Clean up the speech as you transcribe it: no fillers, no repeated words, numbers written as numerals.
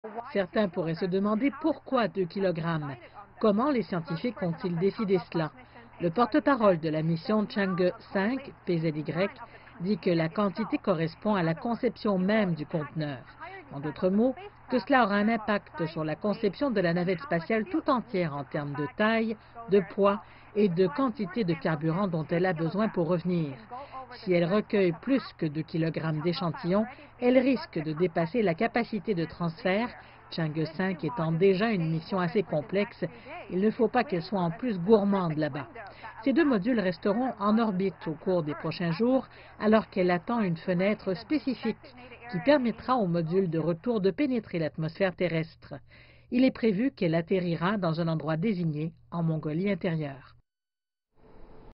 Certains pourraient se demander pourquoi 2 kg. Comment les scientifiques ont-ils décidé cela? Le porte-parole de la mission Chang'e 5, PZY, dit que la quantité correspond à la conception même du conteneur. En d'autres mots, que cela aura un impact sur la conception de la navette spatiale tout entière en termes de taille, de poids et de quantité de carburant dont elle a besoin pour revenir. Si elle recueille plus que 2 kg d'échantillons, elle risque de dépasser la capacité de transfert. Chang'e 5 étant déjà une mission assez complexe, il ne faut pas qu'elle soit en plus gourmande là-bas. Ces deux modules resteront en orbite au cours des prochains jours, alors qu'elle attend une fenêtre spécifique qui permettra au module de retour de pénétrer l'atmosphère terrestre. Il est prévu qu'elle atterrira dans un endroit désigné en Mongolie intérieure.